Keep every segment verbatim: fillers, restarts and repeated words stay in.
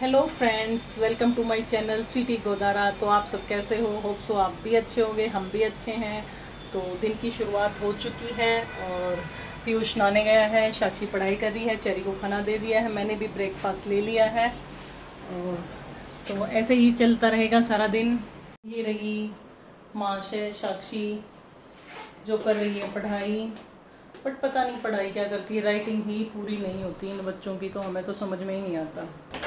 Hello friends, welcome to my channel Sweety Godara. तो आप सब कैसे हो? होप सो आप भी अच्छे होंगे, हम भी अच्छे हैं। तो दिन की शुरुआत हो चुकी है और पीयूष नहाने गया है, साक्षी पढ़ाई कर रही है, चेरी को खाना दे दिया है, मैंने भी ब्रेकफास्ट ले लिया है। और तो ऐसे ही चलता रहेगा सारा दिन। ये रही माशे साक्षी जो कर रही है पढ़ाई, बट पता नहीं पढ़ाई क्या करती है, राइटिंग ही पूरी नहीं होती इन बच्चों की, तो हमें तो समझ में ही नहीं आता।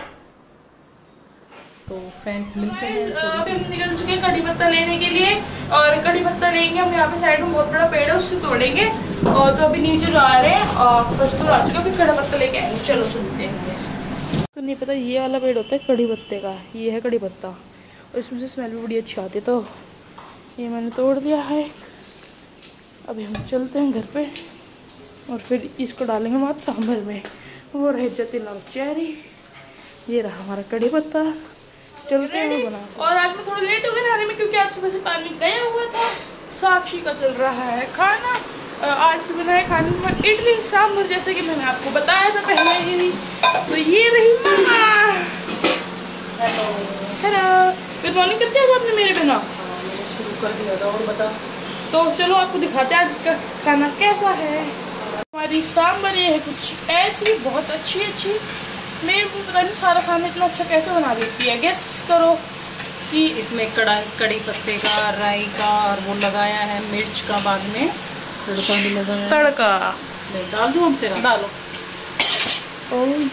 तो फ्रेंड्स मिलते हैं। अभी हम निकल चुके हैं कड़ी पत्ता लेने के लिए और कड़ी पत्ता लेंगे हम। यहाँ पे साइड में बहुत बड़ा पेड़ है, उससे तोड़ेंगे। और तो अभी नीचे जा रहे हैं और फर्स्ट फ्लोर आ चुके हैं, फिर कड़ी पत्ता लेके आएंगे। चलो सुनते हैं। तो नहीं पता ये वाला पेड़ होता है कड़ी पत्ते का, ये है कड़ी पत्ता और इसमें से स्मेल भी बड़ी अच्छी आती है। तो ये मैंने तोड़ दिया है। अभी हम चलते हैं घर पे और फिर इसको डालेंगे हम आज सांभर में। वो रहे जतिन और चेरी, ये रहा हमारा कड़ी पत्ता। चलते हैं बना। और आज मैं थोड़ा लेट हो गया नहाने में क्योंकि आज सुबह से पानी गया हुआ था। साक्षी का चल रहा है खाना। आज बनाया खाने में इडली सांभर, जैसे कि मैंने आपको बताया था पहले ही। तो ये रही मम्मा। Hello hello, good morning. करते हो आपने मेरे बिना? शुरू कर दिया था। और बता। तो चलो आपको दिखाते हैं आज का खाना कैसा है। हमारी सांभर ये है कुछ ऐसी, बहुत अच्छी अच्छी। मेरे को पता नहीं सारा खाना इतना अच्छा कैसे बना देती है। गेस करो कि इसमें कड़ा कड़ी पत्ते का, राई का और वो लगाया है मिर्च का, बाद में तड़का भी लगाया। तड़का नहीं डाल दूँ अब तेरा? डालो। ओह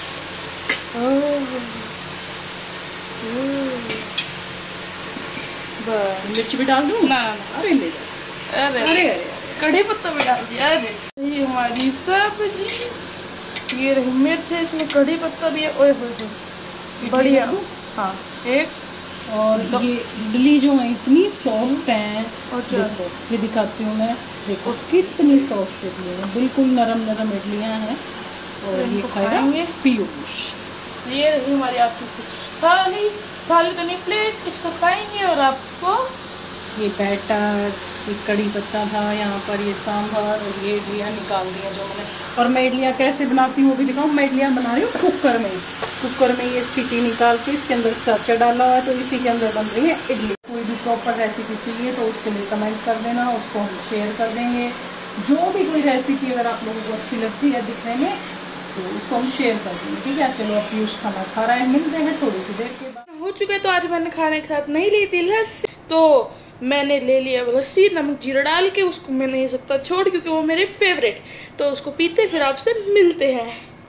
बस मिर्च भी डाल दूँ? ना ना, अरे ले अरे अरे कड़ी पत्ता भी डाल दिया। अरे ये हमारी सब्जी, ये रही मिर्च है, इसमें कड़ी पत्ता भी है। ओए होए बढ़िया। हाँ एक और ये इडली जो है इतनी सॉफ्ट है। और देखो ये दिखाती हूँ मैं, देखो कितनी सॉफ्ट इडली है, बिल्कुल नरम नरम इडलियाँ हैं। और ये खाएंगे पीयूष। ये रही हमारी आपकी थाली, थाली तो नहीं प्लेट, इसको खाएंगे। और आपको ये बैटर, ये कड़ी पत्ता था यहाँ पर, ये सांभर और ये इडलियाँ निकाल दिया जो मैंने। और मैं इडलियाँ कैसे बनाती हूँ वो भी दिखाऊँ। मैं इडलियाँ बना रही हूँ कुकर में। कुकर में ये सीटी निकाल के इसके अंदर साचा डाला हुआ है, तो इसी के अंदर बन रही है इडली। कोई भी प्रॉपर रेसिपी चाहिए तो उसके लिए कमेंट कर देना, उसको हम शेयर कर देंगे। जो भी कोई रेसिपी अगर आप लोगों को अच्छी लगती है दिखने में तो उसको हम शेयर कर देंगे, ठीक है। चलो अब पीयूष खाना खा रहा है, मिलते हैं थोड़ी सी देर के बाद। हो चुका है। तो आज मैंने खाने के साथ नहीं ली थी लस्सी, तो मैंने ले लिया लस्सी नमक जीरा डाल के। उसको मैं नहीं सकता छोड़ क्योंकि वो मेरे फेवरेट। तो उसको पीते फिर आपसे मिलते हैं।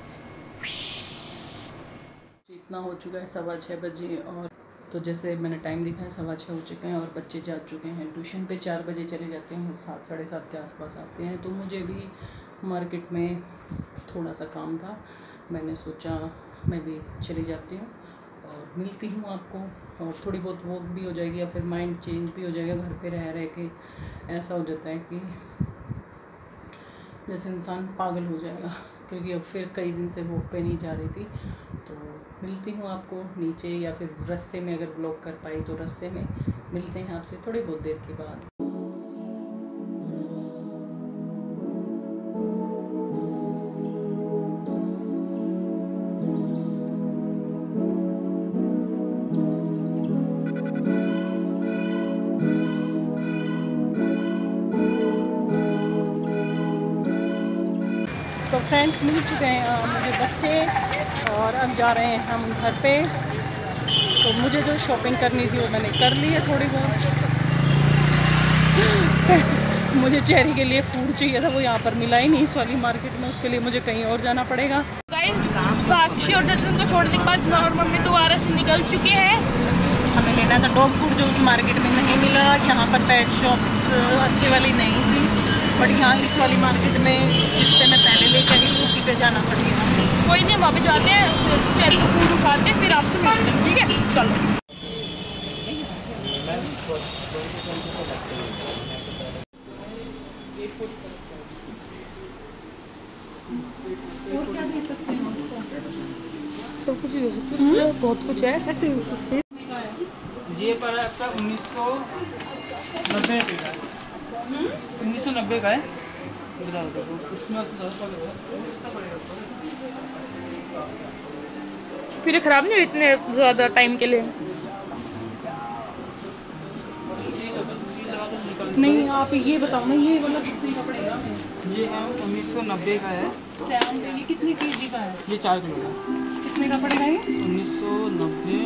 इतना हो चुका है सवा छः बजे, और तो जैसे मैंने टाइम दिखा है सवा छः हो चुके हैं और बच्चे जा चुके हैं ट्यूशन पे। चार बजे चले जाते हैं और सात साढ़े सात के आसपास आते हैं। तो मुझे भी मार्केट में थोड़ा सा काम था, मैंने सोचा मैं भी चली जाती हूँ और मिलती हूँ आपको। और थोड़ी बहुत वॉक भी हो जाएगी या फिर माइंड चेंज भी हो जाएगा। घर पे रह रह के ऐसा हो जाता है कि जैसे इंसान पागल हो जाएगा, क्योंकि अब फिर कई दिन से वॉक पे नहीं जा रही थी। तो मिलती हूँ आपको नीचे या फिर रास्ते में, अगर ब्लॉक कर पाई तो रास्ते में मिलते हैं आपसे थोड़ी बहुत देर के बाद। तो फ्रेंड्स मिल चुके हैं मुझे बच्चे और अब जा रहे हैं हम घर पे। तो मुझे जो शॉपिंग करनी थी वो मैंने कर ली है थोड़ी बहुत। मुझे चेरी के लिए फूड चाहिए था, वो यहाँ पर मिला ही नहीं इस वाली मार्केट में, उसके लिए मुझे कहीं और जाना पड़ेगा। गाइस साक्षी और जतिन को छोड़ने के बाद और मम्मी दोबारा से निकल चुके हैं। हमें लेना था डॉग फूड जो उस मार्केट में नहीं मिला। यहाँ पर पेट शॉप्स अच्छी वाली नहीं थी, बट यहाँ इस वाली मार्केट में जिससे मैं पहले ले चली उसी पे जाना पड़ेगा। कोई नहीं, वहाँ पे जाते हैं, चेरी का फूड उठाते हैं, फिर आपसे मिलते हैं, ठीक है। चलो और क्या दे सकते हैं उसको? सब कुछ दे सकते हैं, बहुत कुछ है ऐसे। ये पर आपका उन्नीस सौ नब्बे का है, उन्नीस सौ नब्बे का है। उसमें फिर खराब नहीं हुई इतने ज्यादा टाइम के लिए? नहीं आप ये बताओ ना, ये वाला कितने का पड़ेगा? ये है उन्नीस सौ नब्बे का है। ये कितने केजी का है? ये चार किलो का। कितने का पड़ेगा ये? उन्नीस सौ नब्बे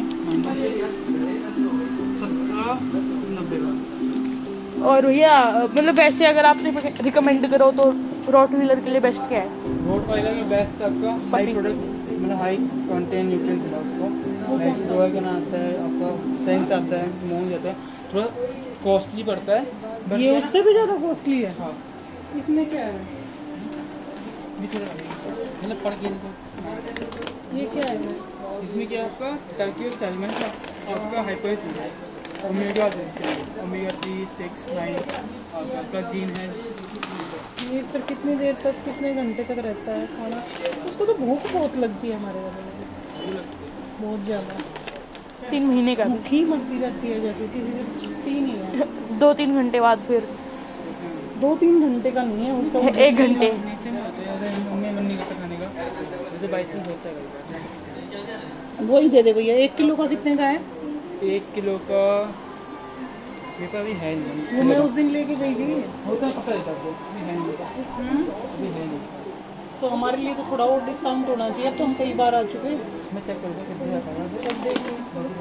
सत्रह नब्बे का। और भैया मतलब वैसे अगर आपने रिकमेंड करो तो रोट व्हीलर के लिए बेस्ट क्या है? रोड व्हीलर में बेस्ट आपका हाई प्रोडक्ट मतलब हाई कंटेंट न्यूट्रिएंट्स है उसको। लाइक रोगन आता है आपका, सेंस आता है, मोन जाता है, थोड़ा कॉस्टली पड़ता है। बट ये उससे भी ज़्यादा कॉस्टली है? हाँ इसमें क्या है? भी थोड़ा मतलब पड़ के ये क्या है? इसमें क्या आपका टर्की और सैलमन का आपका हाइपर फूड है। ओमेगा है इसके लिए, ओमेगा थ्री सिक्स नाइन आपका जीन है। ये सर कितनी देर तक, कितने घंटे तक रहता है खाना? उसको तो भूख बहुत लगती है हमारे घर में, बहुत ज़्यादा। तीन महीने का भूख ही मरती रहती है, जैसे किसी से छुट्टी ही नहीं है। दो तीन घंटे बाद फिर दो तीन घंटे का नहीं है उसका, एक घंटे नीचे में आते हैं मम्मी मन नहीं करता खाने का, जैसे बाई चांस होता है। वही दे दे भैया। एक किलो का कितने का है? एक किलो का ये का भी है नहीं, वो मैं उस दिन लेके गई थी। होता है पता रहता है, अभी है नहीं, अभी है नहीं। तो हमारे लिए तो थोड़ा और डिस्काउंट होना चाहिए, अब तो हम कई बार आ चुके हैं। मैं चेक कर दूँ कितने का है। सब देखिए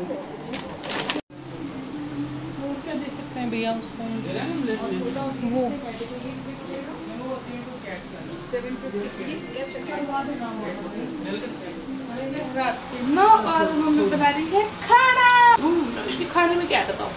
और क्या दे सकते हैं भैया उसको? वो ना और मम्मी बना रही है खाना। खाने में क्या बताओ?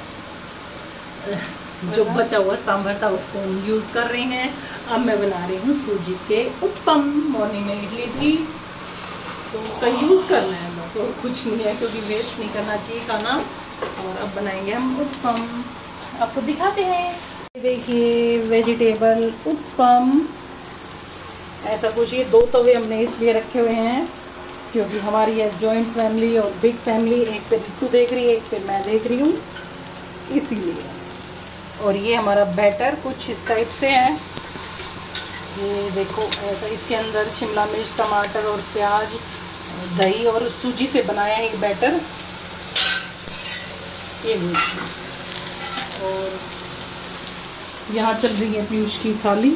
जो बचा हुआ सांभर था उसको हम यूज़ कर रहे हैं। अब मैं बना रही हूँ सूजी के उत्पम। मॉर्निंग में इडली थी तो उसका यूज़ करना है बस, और कुछ नहीं है, क्योंकि वेस्ट नहीं करना चाहिए खाना। और अब बनाएंगे हम उत्पम, आपको दिखाते हैं। देखिए वेजिटेबल उत्पम ऐसा कुछ। ये दो तवे हमने इसलिए रखे हुए हैं क्योंकि हमारी है जॉइंट फैमिली और बिग फैमिली। एक पे रितु देख रही है, एक पे मैं देख रही हूँ, इसीलिए। और ये हमारा बैटर कुछ इस टाइप से है। ये देखो ऐसा, इसके अंदर शिमला मिर्च, टमाटर और प्याज, दही और सूजी से बनाया है ये बैटर। ये और यहाँ चल रही है पीयूष की थाली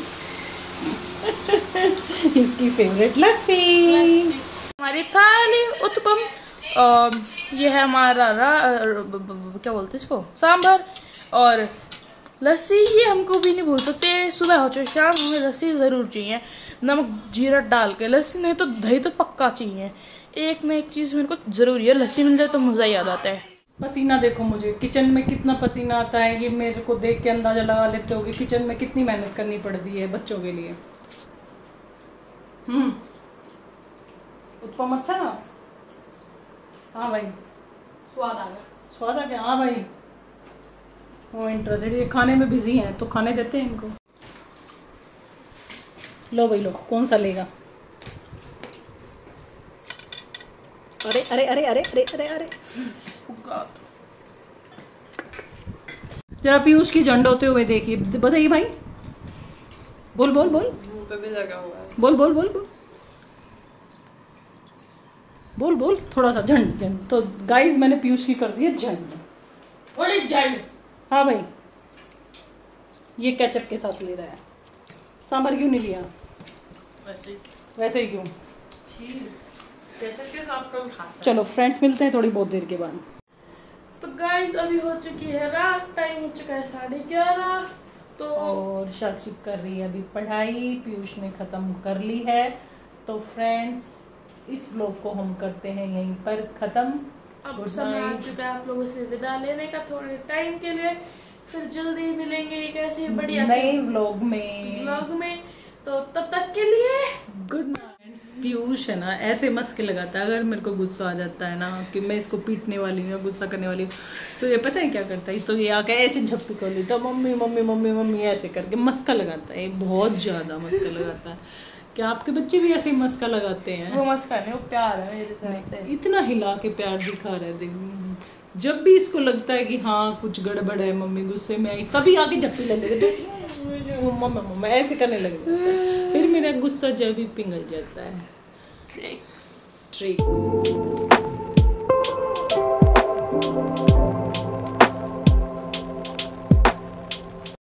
इसकी फेवरेट लस्सी। हमारी थाली उत्पम, ये है हमारा रा, क्या बोलते हैं इसको, सांभर और लस्सी। ये हमको भी नहीं भूल सकते, सुबह हो चाहे शाम हमें लस्सी जरूर चाहिए, नमक जीरा डाल के। लस्सी नहीं तो दही तो पक्का चाहिए। एक ना एक चीज मेरे को जरूरी है, लस्सी मिल जाए तो मजा ही आ जाता है। पसीना देखो मुझे, किचन में कितना पसीना आता है, ये मेरे को देख के अंदाजा लगा लेते हो कि किचन में कितनी मेहनत करनी पड़ती है बच्चों के लिए। हम्म उत्पम अच्छा? हाँ भाई स्वाद आ गया, स्वाद आ गया। हाँ भाई वो इंटरेस्टेड, ये खाने में बिजी हैं तो खाने देते हैं इनको। लो भाई लो, कौन सा लेगा? अरे अरे अरे अरे अरे अरे अरे जरा पीयूष की झंड होते हुए देखिए, बताइए भाई। बोल बोल बोल पे भी लगा हुआ है। बोल बोल बोल बोल बोल बोल थोड़ा सा झंड झंड। तो गाइस मैंने पीयूष की कर दी है झंड। व्हाट इज झंड? हाँ भाई ये केचप के साथ ले रहा है। सांभर क्यों नहीं लिया? वैसे वैसे ही क्यों? केचप के साथ कौन खाता है? चलो फ्रेंड्स मिलते हैं थोड़ी बहुत देर के बाद। तो गाइस अभी हो चुकी है रात, टाइम हो चुका है साढ़े ग्यारह। तो और साक्षी कर रही है अभी पढ़ाई, पीयूष ने खत्म कर ली है। तो फ्रेंड्स इस व्लॉग को हम करते हैं यहीं पर खत्म। अब समय आ चुका है आप लोगों से विदा लेने का थोड़े टाइम के लिए। फिर जल्दी मिलेंगे एक ऐसे बढ़िया नए व्लॉग में व्लॉग में। तो तब तक के लिए गुड नाइट। पीयूष है ना ऐसे मस्के लगाता है, अगर मेरे को गुस्सा आ जाता है ना कि मैं इसको पीटने वाली हूँ या गुस्सा करने वाली हूँ, तो ये पता है क्या करता है? तो ये आके ऐसे झप्पी कर लेता, मम्मी मम्मी मम्मी मम्मी ऐसे करके मस्का लगाता है। बहुत ज्यादा मस्का लगाता है। क्या आपके बच्चे भी ऐसे ही मस्का लगाते हैं? वो मस्का नहीं, वो प्यार है मेरे तरफ से। इतना हिला के प्यार दिखा रहे थे। जब भी इसको लगता है कि हाँ कुछ गड़बड़ है, मम्मी गुस्से में आई, तभी आके झप्पी लग गए तो मम्मा मम्मा ऐसे करने लगे। फिर मेरा गुस्सा जब भी पिघल जाता है। ट्रिक्स हैं।